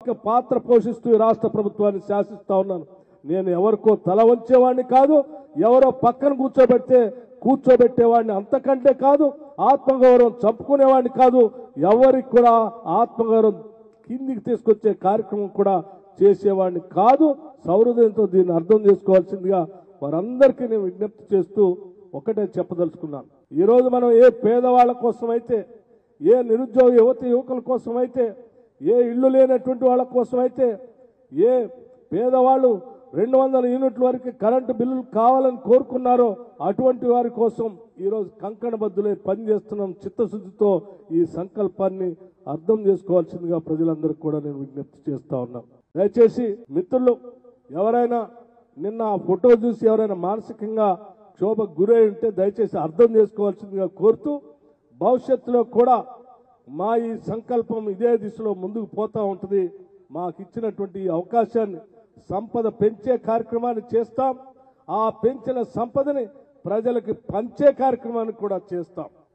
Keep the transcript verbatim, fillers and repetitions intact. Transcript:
పాత్ర పోషిస్తూ ఈ రాష్ట్ర ప్రభుత్వాన్ని శాసిస్తా ఉన్నాను. నేను ఎవరికో తల వంచేవాడిని కాదు, ఎవరో పక్కన కూర్చోబెడితే కూర్చోబెట్టేవాడిని అంతకంటే కాదు, ఆత్మగౌరవం చంపుకునేవాడిని కాదు, ఎవరికి కూడా ఆత్మగౌరవం కిందికి తీసుకొచ్చే కార్యక్రమం కూడా చేసేవాడిని కాదు. సౌహృదయంతో దీన్ని అర్థం చేసుకోవాల్సిందిగా వారందరికీ నేను విజ్ఞప్తి చేస్తూ ఒకటే చెప్పదలుచుకున్నాను. ఈరోజు మనం ఏ పేదవాళ్ళ కోసం అయితే, ఏ నిరుద్యోగ యువతి యువకుల కోసం అయితే, ఏ ఇళ్లు లేనటువంటి వాళ్ళ కోసం అయితే, ఏ పేదవాళ్ళు రెండు వందల యూనిట్ల వరకు కరెంటు బిల్లులు కావాలని కోరుకున్నారో అటువంటి వారి కోసం ఈరోజు కంకణబద్దులై పనిచేస్తున్నాం. చిత్తశుద్ధితో ఈ సంకల్పాన్ని అర్థం చేసుకోవాల్సిందిగా ప్రజలందరికీ కూడా నేను విజ్ఞప్తి చేస్తా ఉన్నాను. దయచేసి మిత్రులు ఎవరైనా నిన్న ఆ ఫోటో చూసి ఎవరైనా మానసికంగా క్షోభకు గురై ఉంటే దయచేసి అర్థం చేసుకోవాల్సిందిగా కోరుతూ, భవిష్యత్తులో కూడా మా ఈ సంకల్పం ఇదే దిశలో ముందుకు పోతా ఉంటుంది. మాకు ఇచ్చినటువంటి ఈ అవకాశాన్ని సంపద పెంచే కార్యక్రమాన్ని చేస్తాం. ఆ పెంచిన సంపదని ప్రజలకు పంచే కార్యక్రమాన్ని కూడా చేస్తాం.